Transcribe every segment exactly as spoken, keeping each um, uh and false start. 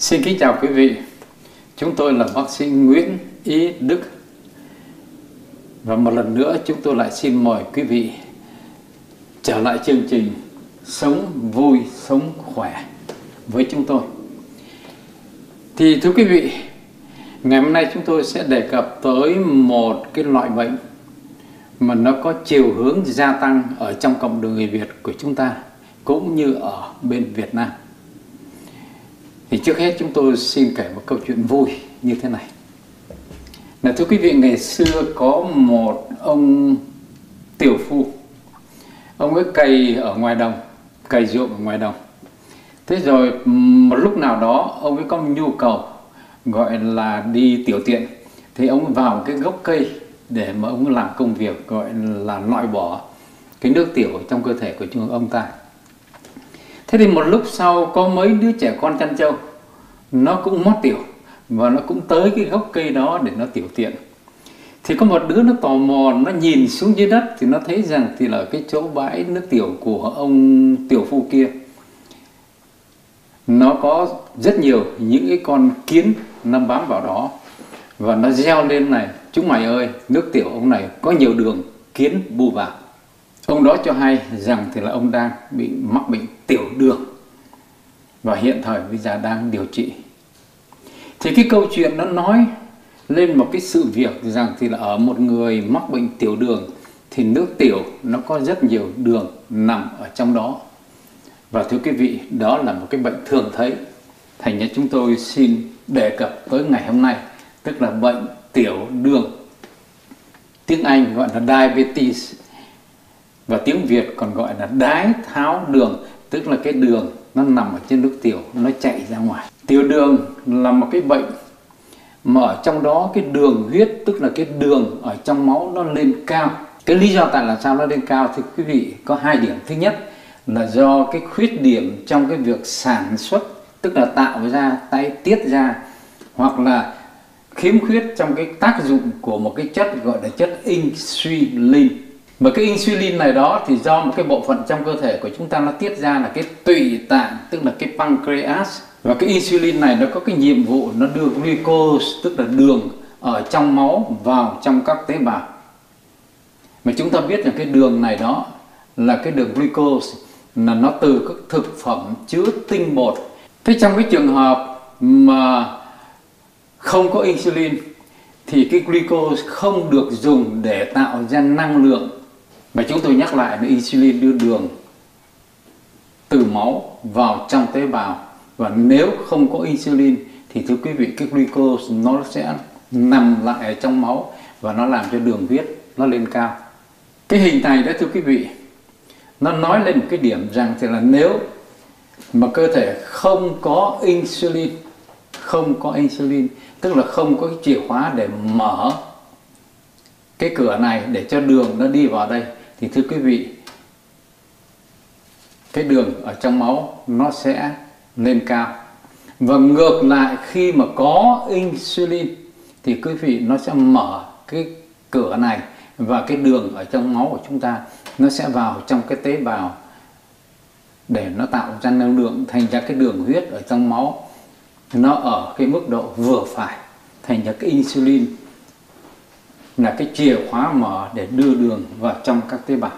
Xin kính chào quý vị. Chúng tôi là bác sĩ Nguyễn Ý Đức. Và một lần nữa chúng tôi lại xin mời quý vị trở lại chương trình Sống Vui Sống Khỏe với chúng tôi. Thì thưa quý vị, ngày hôm nay chúng tôi sẽ đề cập tới một cái loại bệnh mà nó có chiều hướng gia tăng ở trong cộng đồng người Việt của chúng ta cũng như ở bên Việt Nam. Thì trước hết chúng tôi xin kể một câu chuyện vui như thế này. Là thưa quý vị, ngày xưa có một ông tiểu phu. Ông ấy cày ở ngoài đồng, cày ruộng ở ngoài đồng. Thế rồi một lúc nào đó ông ấy có một nhu cầu gọi là đi tiểu tiện. Thì ông vào cái gốc cây để mà ông làm công việc gọi là loại bỏ cái nước tiểu trong cơ thể của chúng ông ta. Thế thì một lúc sau có mấy đứa trẻ con chăn trâu, nó cũng mót tiểu và nó cũng tới cái gốc cây đó để nó tiểu tiện. Thì có một đứa nó tò mò, nó nhìn xuống dưới đất thì nó thấy rằng thì là cái chỗ bãi nước tiểu của ông tiểu phu kia nó có rất nhiều những cái con kiến nó bám vào đó. Và nó reo lên này: chúng mày ơi, nước tiểu ông này có nhiều đường, kiến bu vào. Ông đó cho hay rằng thì là ông đang bị mắc bệnh tiểu đường và hiện thời bây giờ đang điều trị. Thì cái câu chuyện nó nói lên một cái sự việc rằng thì là ở một người mắc bệnh tiểu đường thì nước tiểu nó có rất nhiều đường nằm ở trong đó. Và thưa quý vị, đó là một cái bệnh thường thấy. Thành ra chúng tôi xin đề cập tới ngày hôm nay, tức là bệnh tiểu đường. Tiếng Anh gọi là diabetes và tiếng Việt còn gọi là đái tháo đường, tức là cái đường nó nằm ở trên nước tiểu, nó chạy ra ngoài. Tiểu đường là một cái bệnh mà ở trong đó cái đường huyết, tức là cái đường ở trong máu nó lên cao. Cái lý do tại là sao nó lên cao thì quý vị có hai điểm. Thứ nhất là do cái khuyết điểm trong cái việc sản xuất, tức là tạo ra, tay tiết ra, hoặc là khiếm khuyết trong cái tác dụng của một cái chất gọi là chất insulin. Mà cái insulin này đó thì do một cái bộ phận trong cơ thể của chúng ta nó tiết ra là cái tụy tạng, tức là cái pancreas. Và cái insulin này nó có cái nhiệm vụ nó đưa glucose, tức là đường ở trong máu vào trong các tế bào. Mà chúng ta biết là cái đường này đó là cái đường glucose, là nó từ các thực phẩm chứa tinh bột. Thế trong cái trường hợp mà không có insulin thì cái glucose không được dùng để tạo ra năng lượng. Mà chúng tôi nhắc lại là insulin đưa đường từ máu vào trong tế bào. Và nếu không có insulin thì thưa quý vị, cái glucose nó sẽ nằm lại ở trong máu và nó làm cho đường huyết nó lên cao. Cái hình này đó thưa quý vị, nó nói lên một cái điểm rằng thì là nếu mà cơ thể không có insulin, không có insulin, tức là không có cái chìa khóa để mở cái cửa này để cho đường nó đi vào đây, thì thưa quý vị, cái đường ở trong máu nó sẽ lên cao. Và ngược lại, khi mà có insulin thì quý vị nó sẽ mở cái cửa này và cái đường ở trong máu của chúng ta nó sẽ vào trong cái tế bào để nó tạo ra năng lượng. Thành ra cái đường huyết ở trong máu nó ở cái mức độ vừa phải. Thành ra cái insulin là cái chìa khóa mở để đưa đường vào trong các tế bào.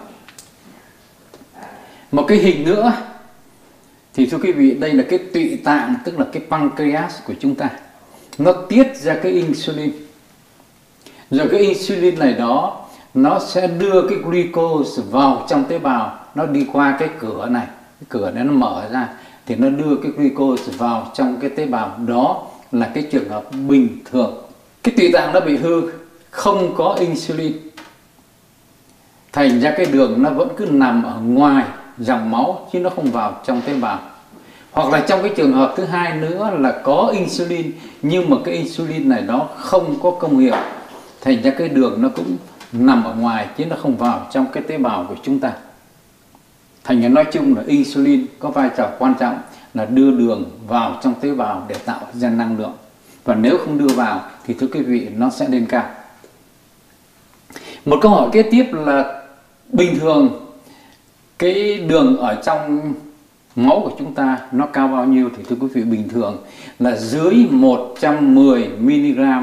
Một cái hình nữa thì thưa quý vị, đây là cái tụy tạng, tức là cái pancreas của chúng ta. Nó tiết ra cái insulin. Rồi cái insulin này đó nó sẽ đưa cái glucose vào trong tế bào. Nó đi qua cái cửa này, cái cửa này nó mở ra thì nó đưa cái glucose vào trong cái tế bào. Đó là cái trường hợp bình thường. Cái tụy tạng nó bị hư, không có insulin, thành ra cái đường nó vẫn cứ nằm ở ngoài dòng máu chứ nó không vào trong tế bào. Hoặc là trong cái trường hợp thứ hai nữa là có insulin nhưng mà cái insulin này nó không có công hiệu, thành ra cái đường nó cũng nằm ở ngoài chứ nó không vào trong cái tế bào của chúng ta. Thành ra nói chung là insulin có vai trò quan trọng là đưa đường vào trong tế bào để tạo ra năng lượng. Và nếu không đưa vào thì thưa quý vị, nó sẽ lên cao. Một câu hỏi kế tiếp là bình thường cái đường ở trong máu của chúng ta nó cao bao nhiêu thì thưa quý vị, bình thường là dưới một trăm mười mi-li-gam,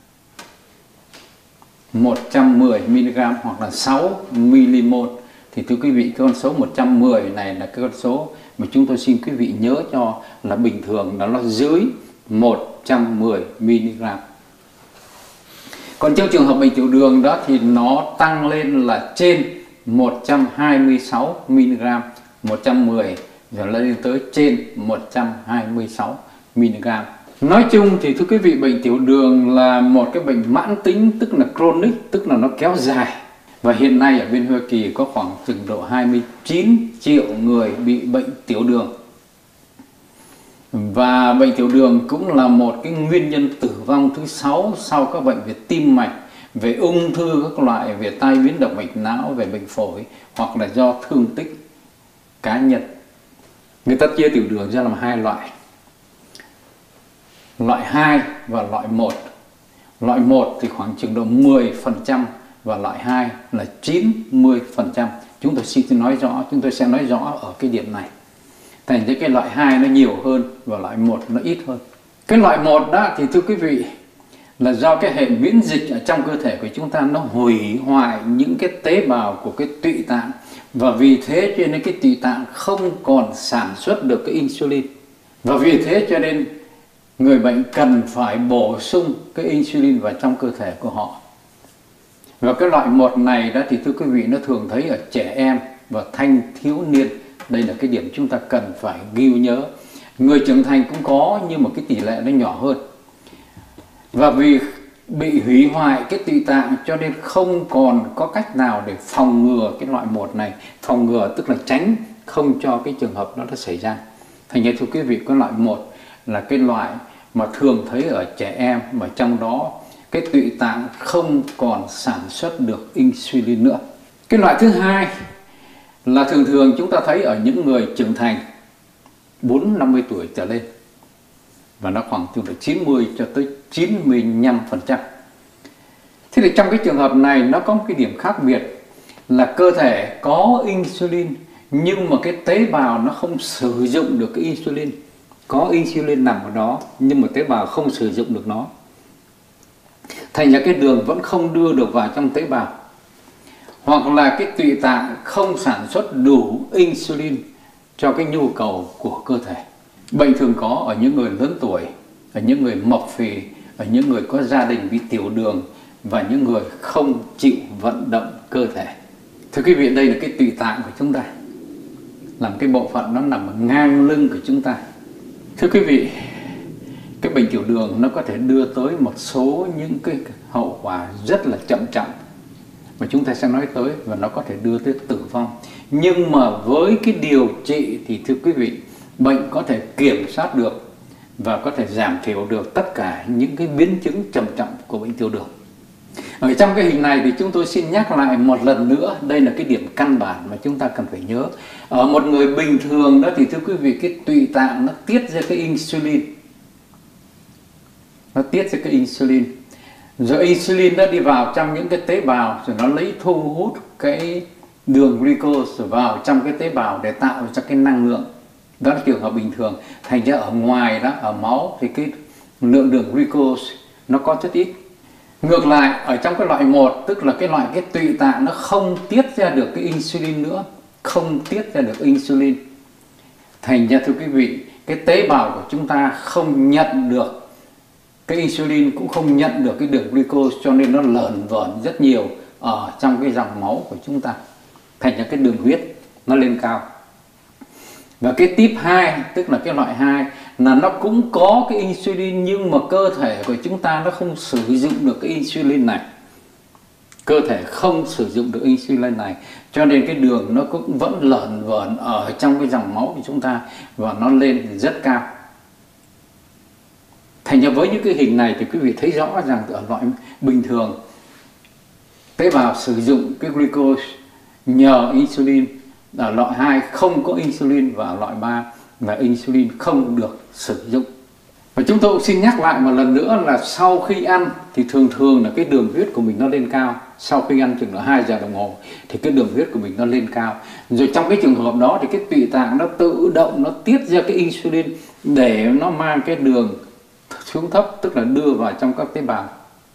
một trăm mười mi-li-gam hoặc là sáu mi-li-mol. Thì thưa quý vị, cái con số một trăm mười này là cái con số mà chúng tôi xin quý vị nhớ cho là bình thường là nó dưới một trăm mười mi-li-gam. Còn trong trường hợp bệnh tiểu đường đó thì nó tăng lên là trên một trăm hai mươi sáu mi-li-gam, một trăm mười rồi lên tới trên một trăm hai mươi sáu mi-li-gam. Nói chung thì thưa quý vị, bệnh tiểu đường là một cái bệnh mãn tính, tức là chronic, tức là nó kéo dài. Và hiện nay ở bên Hoa Kỳ có khoảng chừng độ hai mươi chín triệu người bị bệnh tiểu đường. Và bệnh tiểu đường cũng là một cái nguyên nhân tử vong thứ sáu sau các bệnh về tim mạch, về ung thư các loại, về tai biến động mạch não, về bệnh phổi hoặc là do thương tích cá nhân. Người ta chia tiểu đường ra làm hai loại, loại hai và loại một. Loại một thì khoảng chừng độ mười phần trăm và loại hai là chín mươi phần trăm. Chúng tôi xin nói rõ, chúng tôi sẽ nói rõ ở cái điểm này. Thành ra cái loại hai nó nhiều hơn và loại một nó ít hơn. Cái loại một đó thì thưa quý vị là do cái hệ miễn dịch ở trong cơ thể của chúng ta nó hủy hoại những cái tế bào của cái tụy tạng, và vì thế cho nên cái tụy tạng không còn sản xuất được cái insulin, và vì thế cho nên người bệnh cần phải bổ sung cái insulin vào trong cơ thể của họ. Và cái loại một này đó thì thưa quý vị, nó thường thấy ở trẻ em và thanh thiếu niên. Đây là cái điểm chúng ta cần phải ghi nhớ. Người trưởng thành cũng có nhưng mà cái tỷ lệ nó nhỏ hơn. Và vì bị hủy hoại cái tụy tạng cho nên không còn có cách nào để phòng ngừa cái loại một này. Phòng ngừa tức là tránh không cho cái trường hợp đó nó xảy ra. Thành ra thưa quý vị, cái loại một là cái loại mà thường thấy ở trẻ em, mà trong đó cái tụy tạng không còn sản xuất được insulin nữa. Cái loại thứ hai là thường thường chúng ta thấy ở những người trưởng thành bốn mươi năm mươi tuổi trở lên, và nó khoảng từ chín mươi cho tới chín mươi lăm phần trăm. Thế thì trong cái trường hợp này nó có một cái điểm khác biệt là cơ thể có insulin nhưng mà cái tế bào nó không sử dụng được cái insulin. Có insulin nằm ở đó nhưng mà tế bào không sử dụng được nó. Thành ra cái đường vẫn không đưa được vào trong tế bào. Hoặc là cái tụy tạng không sản xuất đủ insulin cho cái nhu cầu của cơ thể. Bệnh thường có ở những người lớn tuổi, ở những người mập phì, ở những người có gia đình bị tiểu đường và những người không chịu vận động cơ thể. Thưa quý vị, đây là cái tụy tạng của chúng ta, làm cái bộ phận nó nằm ở ngang lưng của chúng ta. Thưa quý vị, cái bệnh tiểu đường nó có thể đưa tới một số những cái hậu quả rất là chậm chậm mà chúng ta sẽ nói tới, và nó có thể đưa tới tử vong. Nhưng mà với cái điều trị thì thưa quý vị, bệnh có thể kiểm soát được và có thể giảm thiểu được tất cả những cái biến chứng trầm trọng của bệnh tiểu đường. Ở trong cái hình này thì chúng tôi xin nhắc lại một lần nữa, đây là cái điểm căn bản mà chúng ta cần phải nhớ. Ở một người bình thường đó thì thưa quý vị, cái tụy tạng nó tiết ra cái insulin. Nó tiết ra cái insulin. Rồi insulin nó đi vào trong những cái tế bào, rồi nó lấy thu hút cái đường glucose vào trong cái tế bào để tạo ra cái năng lượng. Đó là trường hợp bình thường. Thành ra ở ngoài đó, ở máu thì cái lượng đường glucose nó có rất ít. Ngược lại, ở trong cái loại một, tức là cái loại cái tụy tạng nó không tiết ra được cái insulin nữa, không tiết ra được insulin. Thành ra thưa quý vị, cái tế bào của chúng ta không nhận được cái insulin, cũng không nhận được cái đường glucose, cho nên nó lởn vởn rất nhiều ở trong cái dòng máu của chúng ta. Thành ra cái đường huyết nó lên cao. Và cái type hai, tức là cái loại hai, là nó cũng có cái insulin nhưng mà cơ thể của chúng ta nó không sử dụng được cái insulin này. Cơ thể không sử dụng được insulin này, cho nên cái đường nó cũng vẫn lởn vởn ở trong cái dòng máu của chúng ta và nó lên rất cao. Thành ra với những cái hình này thì quý vị thấy rõ rằng ở loại bình thường, tế bào sử dụng cái glucose nhờ insulin. Ở loại hai không có insulin, và ở loại ba là insulin không được sử dụng. Và chúng tôi cũng xin nhắc lại một lần nữa là sau khi ăn thì thường thường là cái đường huyết của mình nó lên cao. Sau khi ăn chừng là hai giờ đồng hồ thì cái đường huyết của mình nó lên cao. Rồi trong cái trường hợp đó thì cái tụy tạng nó tự động nó tiết ra cái insulin để nó mang cái đường xuống thấp, tức là đưa vào trong các tế bào.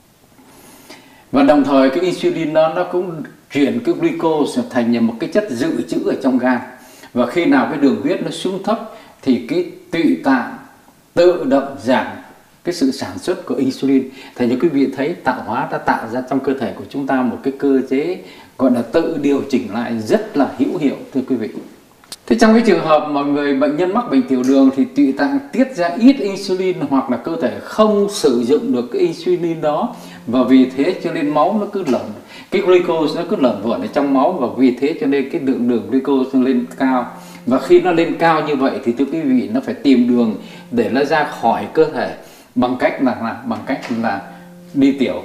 Và đồng thời cái insulin đó nó cũng chuyển cái glucose thành một cái chất dự trữ ở trong gan. Và khi nào cái đường huyết nó xuống thấp thì cái tụy tạng tự động giảm cái sự sản xuất của insulin. Thì như quý vị thấy, tạo hóa đã tạo ra trong cơ thể của chúng ta một cái cơ chế gọi là tự điều chỉnh lại rất là hữu hiệu, thưa quý vị. Thế trong cái trường hợp mà người bệnh nhân mắc bệnh tiểu đường thì tụy tạng tiết ra ít insulin hoặc là cơ thể không sử dụng được cái insulin đó, và vì thế cho nên máu nó cứ lởn, cái glucose nó cứ lởn vởn ở trong máu, và vì thế cho nên cái lượng đường glucose nó lên cao. Và khi nó lên cao như vậy thì thưa quý vị, nó phải tìm đường để nó ra khỏi cơ thể bằng cách là, là bằng cách là đi tiểu.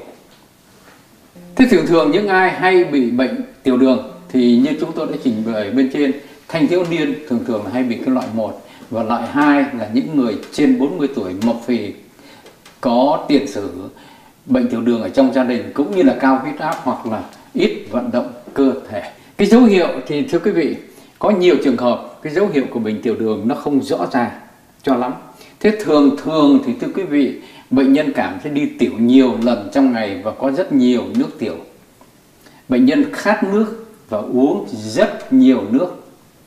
Thế thường thường những ai hay bị bệnh tiểu đường thì như chúng tôi đã trình bày bên trên, thanh thiếu niên thường thường là hay bị cái loại một, và loại hai là những người trên bốn mươi tuổi mập phì có tiền sử bệnh tiểu đường ở trong gia đình, cũng như là cao huyết áp hoặc là ít vận động cơ thể. Cái dấu hiệu thì thưa quý vị, có nhiều trường hợp cái dấu hiệu của bệnh tiểu đường nó không rõ ràng cho lắm. Thế thường thường thì thưa quý vị, bệnh nhân cảm thấy đi tiểu nhiều lần trong ngày và có rất nhiều nước tiểu. Bệnh nhân khát nước và uống rất nhiều nước.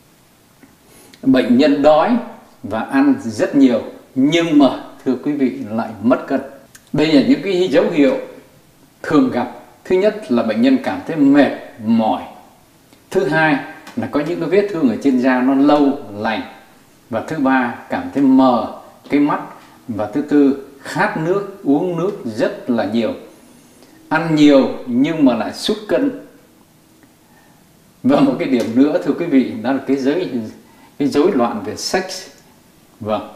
Bệnh nhân đói và ăn rất nhiều, nhưng mà thưa quý vị lại mất cân. Đây là những cái dấu hiệu thường gặp. Thứ nhất là bệnh nhân cảm thấy mệt mỏi. Thứ hai là có những cái vết thương ở trên da nó lâu lành. Và thứ ba, cảm thấy mờ cái mắt. Và thứ tư, khát nước, uống nước rất là nhiều. Ăn nhiều nhưng mà lại sút cân. Và một cái điểm nữa thưa quý vị, đó là cái giới cái rối loạn về sex. Vâng.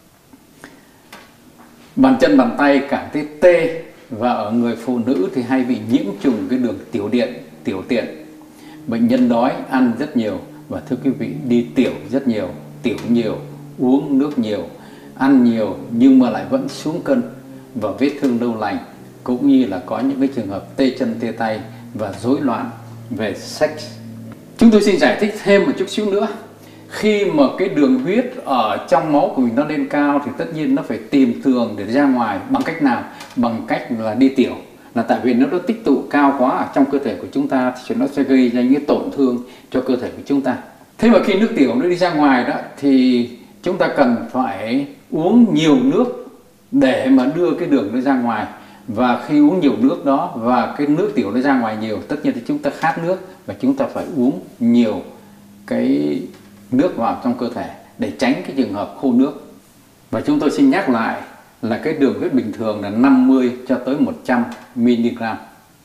Bàn chân bàn tay cảm thấy tê, và ở người phụ nữ thì hay bị nhiễm trùng cái đường tiểu điện, tiểu tiện. Bệnh nhân đói, ăn rất nhiều, và thưa quý vị, đi tiểu rất nhiều, tiểu nhiều, uống nước nhiều, ăn nhiều nhưng mà lại vẫn xuống cân, và vết thương lâu lành, cũng như là có những cái trường hợp tê chân tê tay và rối loạn về sex. Chúng tôi xin giải thích thêm một chút xíu nữa. Khi mà cái đường huyết ở trong máu của mình nó lên cao thì tất nhiên nó phải tìm đường để ra ngoài. Bằng cách nào? Bằng cách là đi tiểu. Là tại vì nếu nó tích tụ cao quá ở trong cơ thể của chúng ta thì nó sẽ gây ra những tổn thương cho cơ thể của chúng ta. Thế mà khi nước tiểu nó đi ra ngoài đó thì chúng ta cần phải uống nhiều nước để mà đưa cái đường nó ra ngoài. Và khi uống nhiều nước đó và cái nước tiểu nó ra ngoài nhiều, tất nhiên thì chúng ta khát nước và chúng ta phải uống nhiều cái nước vào trong cơ thể để tránh cái trường hợp khô nước. Và chúng tôi xin nhắc lại là cái đường huyết bình thường là năm mươi cho tới một trăm mi-li-gam.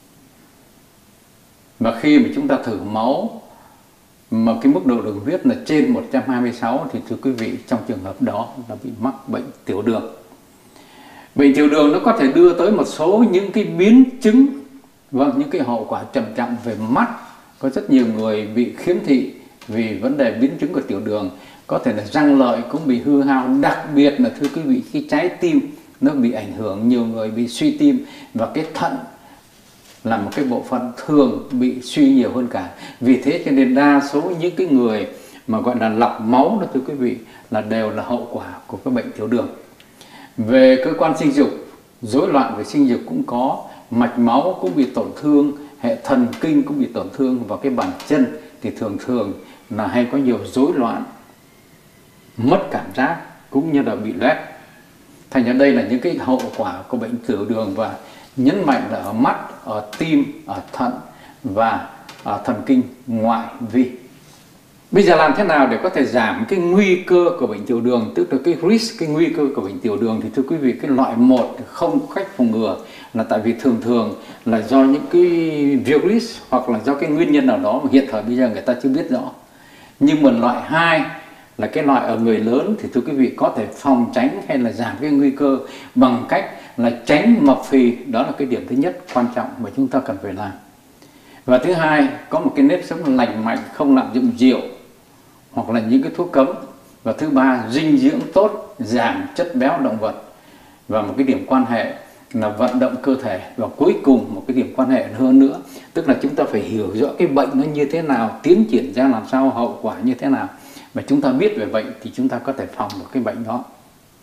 Và khi mà chúng ta thử máu mà cái mức độ đường huyết là trên một trăm hai mươi sáu thì thưa quý vị, trong trường hợp đó là bị mắc bệnh tiểu đường. Bệnh tiểu đường nó có thể đưa tới một số những cái biến chứng, vâng, những cái hậu quả trầm trọng về mắt. Có rất nhiều người bị khiếm thị vì vấn đề biến chứng của tiểu đường. Có thể là răng lợi cũng bị hư hao, đặc biệt là thưa quý vị, cái trái tim nó bị ảnh hưởng, nhiều người bị suy tim, và cái thận là một cái bộ phận thường bị suy nhiều hơn cả. Vì thế cho nên đa số những cái người mà gọi là lọc máu đó thưa quý vị là đều là hậu quả của cái bệnh tiểu đường. Về cơ quan sinh dục, rối loạn về sinh dục cũng có, mạch máu cũng bị tổn thương, hệ thần kinh cũng bị tổn thương, và cái bàn chân thì thường thường là hay có nhiều rối loạn, mất cảm giác cũng như là bị loét. Thành ra đây là những cái hậu quả của bệnh tiểu đường, và nhấn mạnh là ở mắt, ở tim, ở thận và ở thần kinh ngoại vi. Bây giờ làm thế nào để có thể giảm cái nguy cơ của bệnh tiểu đường, tức là cái risk, cái nguy cơ của bệnh tiểu đường? Thì thưa quý vị, cái loại một không có cách phòng ngừa, là tại vì thường thường là do những cái virus hoặc là do cái nguyên nhân nào đó mà hiện thời bây giờ người ta chưa biết rõ. Nhưng mà loại hai là cái loại ở người lớn thì thưa quý vị có thể phòng tránh hay là giảm cái nguy cơ bằng cách là tránh mập phì. Đó là cái điểm thứ nhất quan trọng mà chúng ta cần phải làm. Và thứ hai, có một cái nếp sống lành mạnh, không lạm dụng rượu hoặc là những cái thuốc cấm. Và thứ ba, dinh dưỡng tốt, giảm chất béo động vật. và một cái điểm quan hệ là vận động cơ thể, và cuối cùng một cái điểm quan hệ hơn nữa, tức là chúng ta phải hiểu rõ cái bệnh nó như thế nào, tiến triển ra làm sao, hậu quả như thế nào, và chúng ta biết về bệnh thì chúng ta có thể phòng được cái bệnh đó.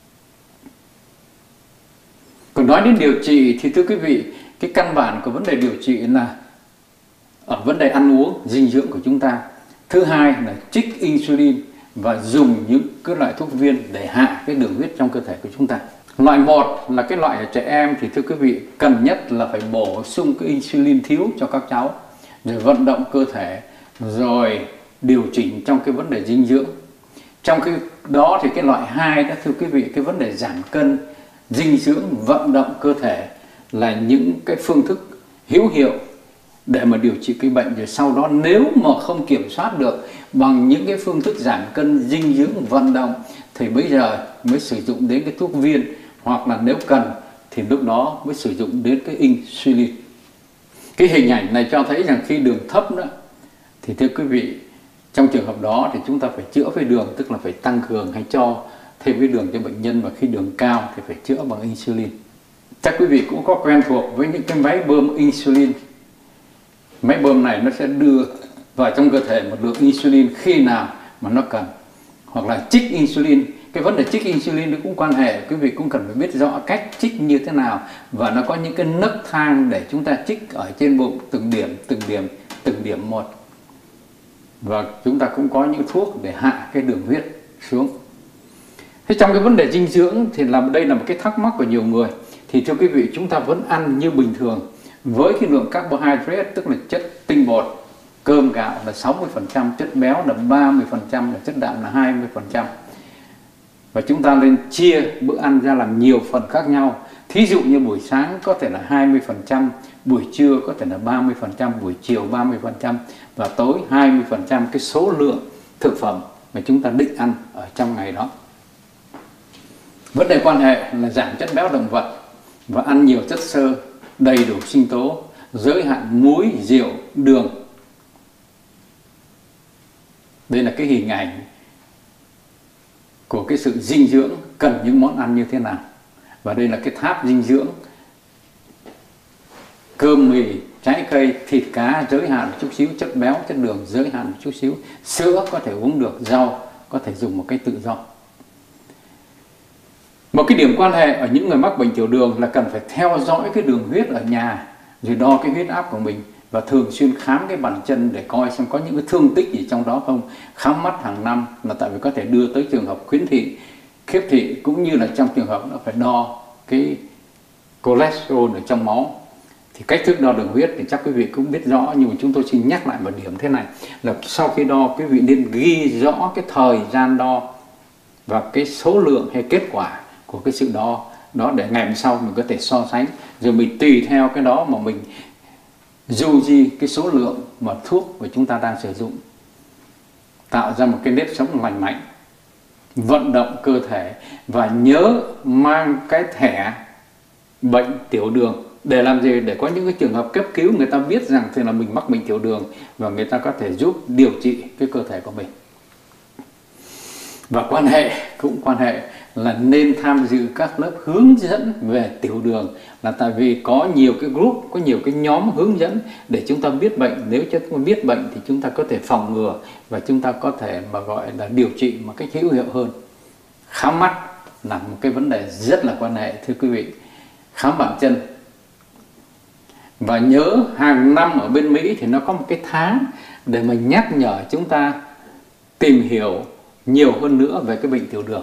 Còn nói đến điều trị thì thưa quý vị, cái căn bản của vấn đề điều trị là ở vấn đề ăn uống, dinh dưỡng của chúng ta. Thứ hai là trích insulin và dùng những cái loại thuốc viên để hạ cái đường huyết trong cơ thể của chúng ta. Loại một là cái loại ở trẻ em thì thưa quý vị, cần nhất là phải bổ sung cái insulin thiếu cho các cháu, rồi vận động cơ thể, rồi điều chỉnh trong cái vấn đề dinh dưỡng. Trong cái đó thì cái loại hai đó thưa quý vị, cái vấn đề giảm cân, dinh dưỡng, vận động cơ thể là những cái phương thức hữu hiệu để mà điều trị cái bệnh. Rồi sau đó nếu mà không kiểm soát được bằng những cái phương thức giảm cân, dinh dưỡng, vận động thì bây giờ mới sử dụng đến cái thuốc viên, hoặc là nếu cần thì lúc đó mới sử dụng đến cái insulin. Cái hình ảnh này cho thấy rằng khi đường thấp nữa thì thưa quý vị, trong trường hợp đó thì chúng ta phải chữa với đường, tức là phải tăng cường hay cho thêm cái đường cho bệnh nhân, và khi đường cao thì phải chữa bằng insulin. Chắc quý vị cũng có quen thuộc với những cái máy bơm insulin. Máy bơm này nó sẽ đưa vào trong cơ thể một lượng insulin khi nào mà nó cần, hoặc là trích insulin. Cái vấn đề trích insulin nó cũng quan hệ, quý vị cũng cần phải biết rõ cách trích như thế nào, và nó có những cái nấc thang để chúng ta trích ở trên bụng, từng điểm, từng điểm, từng điểm một. Và chúng ta cũng có những thuốc để hạ cái đường huyết xuống. Thế trong cái vấn đề dinh dưỡng thì làm đây là một cái thắc mắc của nhiều người. Thì thưa quý vị, chúng ta vẫn ăn như bình thường với cái lượng carbohydrate, tức là chất tinh bột, cơm gạo là sáu mươi phần trăm, chất béo là ba mươi phần trăm, và chất đạm là hai mươi phần trăm. Và chúng ta nên chia bữa ăn ra làm nhiều phần khác nhau. Thí dụ như buổi sáng có thể là hai mươi phần trăm, buổi trưa có thể là ba mươi phần trăm, buổi chiều ba mươi phần trăm, và tối hai mươi phần trăm cái số lượng thực phẩm mà chúng ta định ăn ở trong ngày đó. Vấn đề quan hệ là giảm chất béo động vật và ăn nhiều chất xơ, đầy đủ sinh tố, giới hạn muối, rượu, đường. Đây là cái hình ảnh của cái sự dinh dưỡng cần những món ăn như thế nào. Và đây là cái tháp dinh dưỡng: cơm, mì, trái cây, thịt, cá, giới hạn một chút xíu, chất béo, chất đường, giới hạn một chút xíu, sữa có thể uống được, rau có thể dùng một cách tự do. Một cái điểm quan hệ ở những người mắc bệnh tiểu đường là cần phải theo dõi cái đường huyết ở nhà, rồi đo cái huyết áp của mình, và thường xuyên khám cái bàn chân để coi xem có những cái thương tích gì trong đó không. Khám mắt hàng năm là tại vì có thể đưa tới trường hợp khuyến thị, khiếp thị, cũng như là trong trường hợp nó phải đo cái cholesterol ở trong máu. Thì cách thức đo đường huyết thì chắc quý vị cũng biết rõ, nhưng mà chúng tôi xin nhắc lại một điểm thế này, là sau khi đo quý vị nên ghi rõ cái thời gian đo và cái số lượng hay kết quả của cái sự đo đó, để ngày hôm sau mình có thể so sánh, rồi mình tùy theo cái đó mà mình du di cái số lượng mà thuốc mà chúng ta đang sử dụng, tạo ra một cái nếp sống lành mạnh, vận động cơ thể, và nhớ mang cái thẻ bệnh tiểu đường. Để làm gì? Để có những cái trường hợp cấp cứu người ta biết rằng thì là mình mắc bệnh tiểu đường, và người ta có thể giúp điều trị cái cơ thể của mình. Và quan hệ cũng quan hệ là nên tham dự các lớp hướng dẫn về tiểu đường, là tại vì có nhiều cái group, có nhiều cái nhóm hướng dẫn để chúng ta biết bệnh. Nếu chúng ta biết bệnh thì chúng ta có thể phòng ngừa, và chúng ta có thể mà gọi là điều trị một cách hữu hiệu hơn. Khám mắt là một cái vấn đề rất là quan hệ thưa quý vị. Khám bàn chân. Và nhớ hàng năm ở bên Mỹ thì nó có một cái tháng để mà nhắc nhở chúng ta tìm hiểu nhiều hơn nữa về cái bệnh tiểu đường.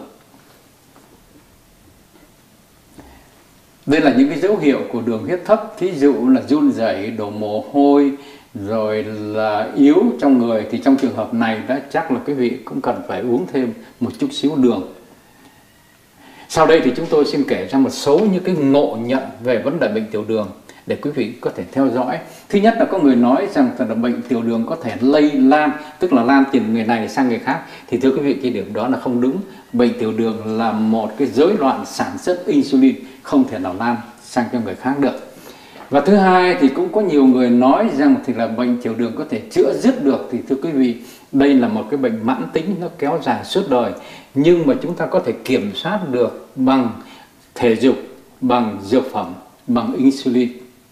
Đây là những cái dấu hiệu của đường huyết thấp, thí dụ là run rẩy, đổ mồ hôi, rồi là yếu trong người. Thì trong trường hợp này đã chắc là quý vị cũng cần phải uống thêm một chút xíu đường. Sau đây thì chúng tôi xin kể ra một số những cái ngộ nhận về vấn đề bệnh tiểu đường để quý vị có thể theo dõi. Thứ nhất là có người nói rằng là bệnh tiểu đường có thể lây lan, tức là lan từ người này sang người khác. Thì thưa quý vị, cái điểm đó là không đúng. Bệnh tiểu đường là một cái rối loạn sản xuất insulin, không thể nào lan sang cho người khác được. Và thứ hai thì cũng có nhiều người nói rằng thì là bệnh tiểu đường có thể chữa dứt được. Thì thưa quý vị, đây là một cái bệnh mãn tính, nó kéo dài suốt đời, nhưng mà chúng ta có thể kiểm soát được bằng thể dục, bằng dược phẩm, bằng insulin.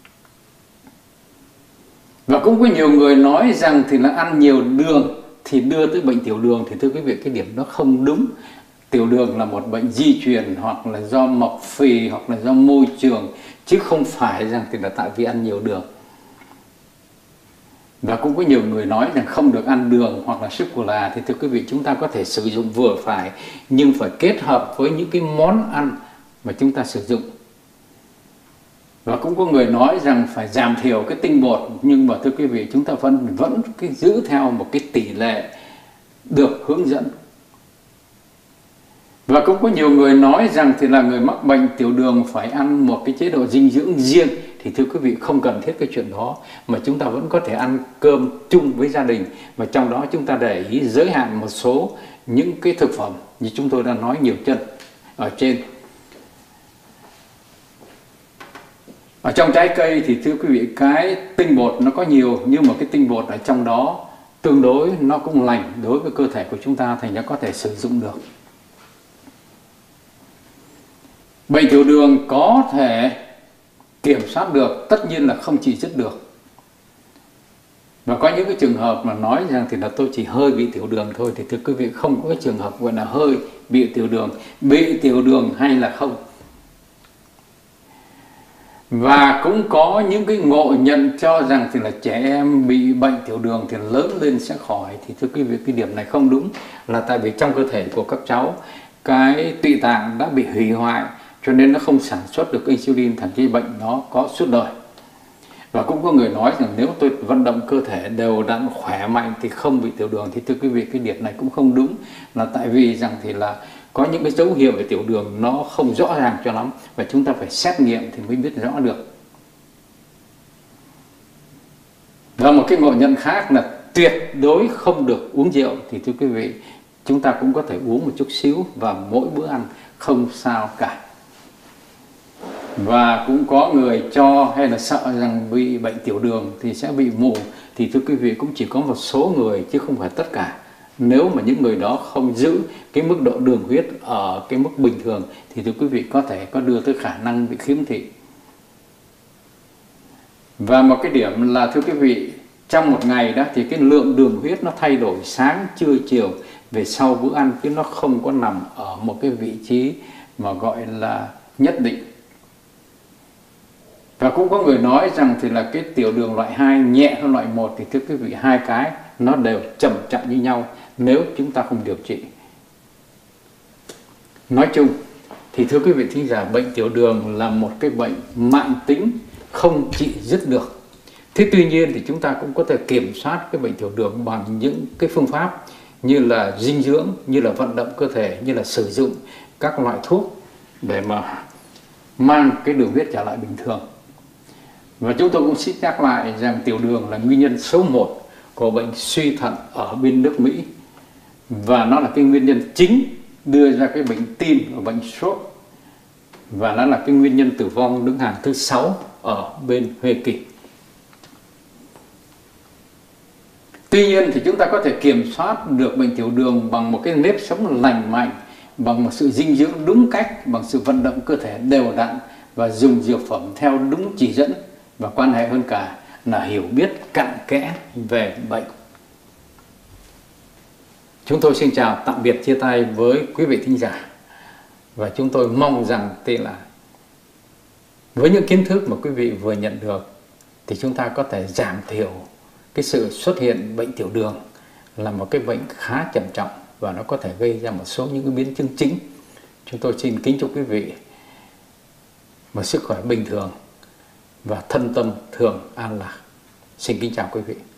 Và cũng có nhiều người nói rằng thì là ăn nhiều đường thì đưa tới bệnh tiểu đường, thì thưa quý vị, cái điểm đó không đúng. Tiểu đường là một bệnh di truyền, hoặc là do mọc phì, hoặc là do môi trường, chứ không phải rằng thì là tại vì ăn nhiều đường. Và cũng có nhiều người nói rằng không được ăn đường hoặc là sô-cô-la, thì thưa quý vị, chúng ta có thể sử dụng vừa phải, nhưng phải kết hợp với những cái món ăn mà chúng ta sử dụng. Và cũng có người nói rằng phải giảm thiểu cái tinh bột, nhưng mà thưa quý vị, chúng ta vẫn vẫn cái giữ theo một cái tỷ lệ được hướng dẫn. Và cũng có nhiều người nói rằng thì là người mắc bệnh tiểu đường phải ăn một cái chế độ dinh dưỡng riêng, thì thưa quý vị, không cần thiết cái chuyện đó, mà chúng ta vẫn có thể ăn cơm chung với gia đình, và trong đó chúng ta để ý giới hạn một số những cái thực phẩm như chúng tôi đã nói nhiều chân ở trên. Ở trong trái cây thì thưa quý vị, cái tinh bột nó có nhiều, nhưng mà cái tinh bột ở trong đó tương đối nó cũng lành đối với cơ thể của chúng ta, thành ra có thể sử dụng được. Bệnh tiểu đường có thể kiểm soát được, tất nhiên là không chỉ dứt được. Và có những cái trường hợp mà nói rằng thì là tôi chỉ hơi bị tiểu đường thôi, thì thưa quý vị, không có cái trường hợp gọi là hơi bị tiểu đường, bị tiểu đường hay là không. Và cũng có những cái ngộ nhận cho rằng thì là trẻ em bị bệnh tiểu đường thì lớn lên sẽ khỏi, thì thưa quý vị, cái điểm này không đúng, là tại vì trong cơ thể của các cháu cái tụy tạng đã bị hủy hoại, cho nên nó không sản xuất được insulin, thành cái bệnh nó có suốt đời. Và cũng có người nói rằng nếu tôi vận động cơ thể đều đặn khỏe mạnh thì không bị tiểu đường, thì thưa quý vị, cái điểm này cũng không đúng, là tại vì rằng thì là có những cái dấu hiệu về tiểu đường nó không rõ ràng cho lắm, và chúng ta phải xét nghiệm thì mới biết rõ được. Và một cái ngộ nhận khác là tuyệt đối không được uống rượu, thì thưa quý vị, chúng ta cũng có thể uống một chút xíu vào mỗi bữa ăn, không sao cả. Và cũng có người cho hay là sợ rằng bị bệnh tiểu đường thì sẽ bị mù, thì thưa quý vị, cũng chỉ có một số người chứ không phải tất cả. Nếu mà những người đó không giữ cái mức độ đường huyết ở cái mức bình thường thì thưa quý vị, có thể có đưa tới khả năng bị khiếm thị. Và một cái điểm là thưa quý vị, trong một ngày đó thì cái lượng đường huyết nó thay đổi sáng, trưa, chiều về sau bữa ăn, chứ nó không có nằm ở một cái vị trí mà gọi là nhất định. Và cũng có người nói rằng thì là cái tiểu đường loại hai nhẹ hơn loại một, thì thưa quý vị, hai cái nó đều trầm trọng như nhau nếu chúng ta không điều trị. Nói chung thì thưa quý vị thính giả, bệnh tiểu đường là một cái bệnh mãn tính không trị dứt được. Thế tuy nhiên thì chúng ta cũng có thể kiểm soát cái bệnh tiểu đường bằng những cái phương pháp như là dinh dưỡng, như là vận động cơ thể, như là sử dụng các loại thuốc để mà mang cái đường huyết trở lại bình thường. Và chúng tôi cũng xin nhắc lại rằng tiểu đường là nguyên nhân số một của bệnh suy thận ở bên nước Mỹ, và nó là cái nguyên nhân chính đưa ra cái bệnh tim và bệnh stroke, và nó là cái nguyên nhân tử vong đứng hàng thứ sáu ở bên Hoa Kỳ. Tuy nhiên thì chúng ta có thể kiểm soát được bệnh tiểu đường bằng một cái nếp sống lành mạnh, bằng một sự dinh dưỡng đúng cách, bằng sự vận động cơ thể đều đặn và dùng dược phẩm theo đúng chỉ dẫn, và quan hệ hơn cả là hiểu biết cặn kẽ về bệnh. Chúng tôi xin chào tạm biệt, chia tay với quý vị thính giả, và chúng tôi mong rằng thì là với những kiến thức mà quý vị vừa nhận được thì chúng ta có thể giảm thiểu cái sự xuất hiện bệnh tiểu đường, là một cái bệnh khá trầm trọng và nó có thể gây ra một số những cái biến chứng chính. Chúng tôi xin kính chúc quý vị một sức khỏe bình thường và thân tâm thường an lạc. Xin kính chào quý vị.